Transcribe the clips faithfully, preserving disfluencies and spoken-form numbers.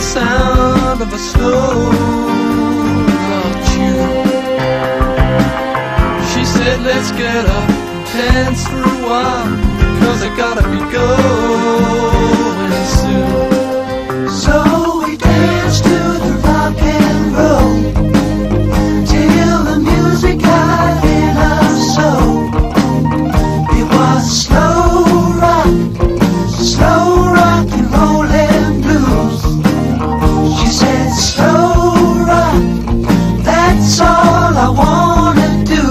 sound of a slow rock tune. She said, let's get up and dance for a while, 'cause I gotta be going soon. So we danced to the rock and roll till the music got in our soul. It was slow rock, slow rock and rollin' blues. She said, slow rock, that's all I wanna do.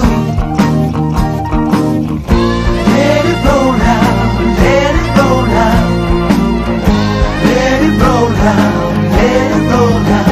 Let it roll now, let it roll now, let it roll now, let it roll now.